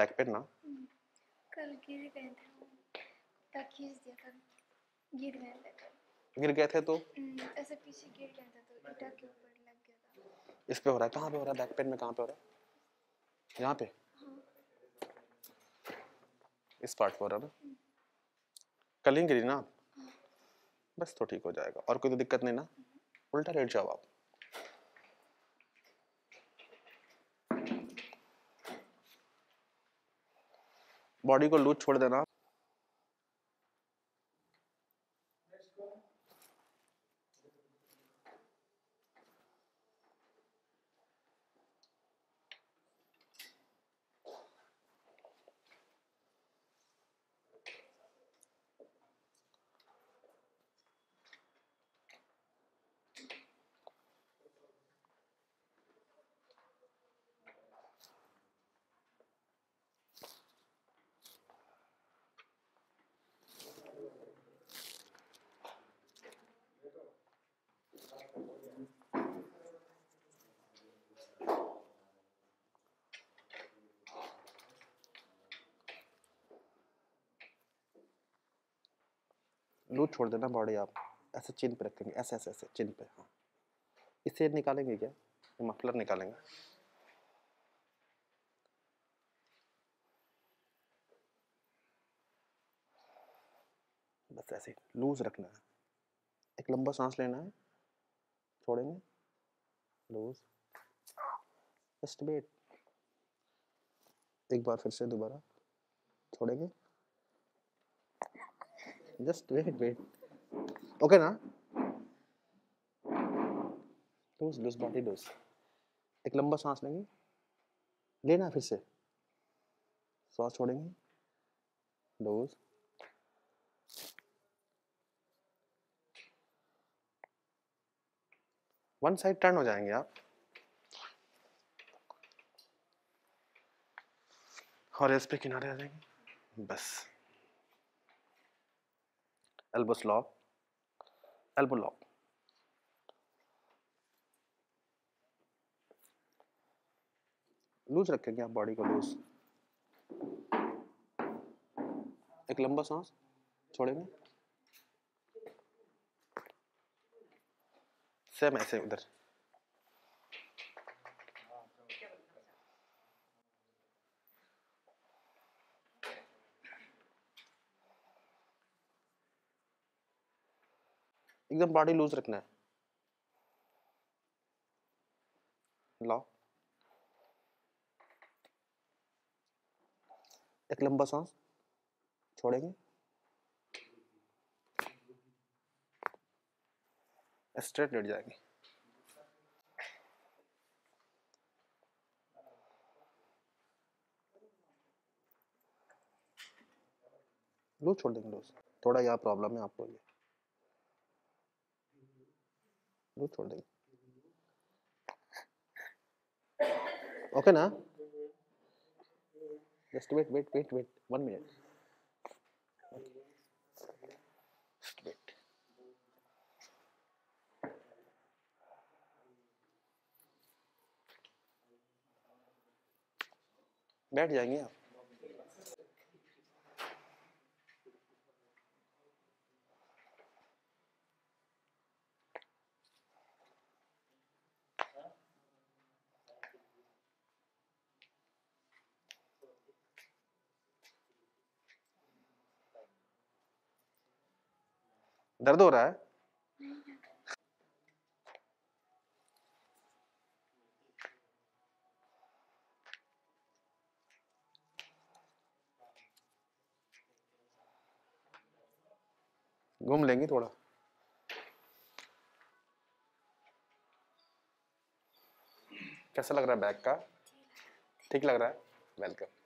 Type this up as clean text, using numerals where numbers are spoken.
Back pain ना? कल गिर गए थे, तक खींच दिया था, गिर गए थे कल। गिर गए थे तो ऐसे पीछे गिर गया था तो ईटा के ऊपर लग गया था। इस पे हो रहा है? कहाँ पे हो रहा है? बैक पेन में कहाँ पे हो रहा है? यहाँ पे? हाँ। इस पार्ट पे हो रहा है ना? कल ही गिरी ना आप? बस तो ठीक हो जाएगा। और कोई तो दिक्कत नहीं ना? उल्टा लेट जाओ आप। बॉडी को लूज छोड़ देना। लूज छोड़ देना बॉडी आप। ऐसे चिन पे रखेंगे, ऐसे ऐसे ऐसे चिन पे। हाँ, इससे निकालेंगे क्या? ये मफलर निकालेंगे। बस ऐसे लूज रखना है। एक लंबा सांस लेना है, छोड़ेंगे, लूज, जस्ट वेट। एक बार फिर से दोबारा छोड़ेंगे, जस्ट वेट वेट। ओके ना? Loose loose body loose. एक लंबा सांस लेंगे, लेना फिर से, सांस छोड़ेंगे, लूज, वन साइड टर्न हो जाएंगे आप। और इस पे किनारे आ जाएंगे, बस। Elbow lock, elbow lock. Loose रखेंगे आप बॉडी को, लूज। एक लंबा सांस छोड़ेंगे, सेम ऐसे उधर। एकदम बॉडी लूज रखना है। लॉक, एक लंबा सांस छोड़ेंगे, स्ट्रेट लेट जाएंगे। लूज छोड़ देंगे, लूज। थोड़ा यहाँ प्रॉब्लम है आपको, ये लूज छोड़ देंगे। ओके ना? Just wait wait wait wait 1 minute. Wait, बैठ जाएंगे आप। दर्द हो रहा है? घूम लेंगे थोड़ा। कैसा लग रहा है बैक का? ठीक लग रहा है? वेलकम।